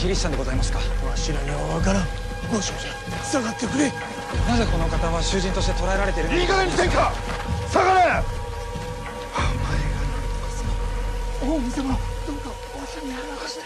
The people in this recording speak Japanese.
キリシタンでございますか？ わしらには分からん。ご少女下がってくれ。 なぜこの方は囚人として捕らえられているの？ いい加減にせんか。下がれ。お前が何ですか。王様、どうかわしにやらかして。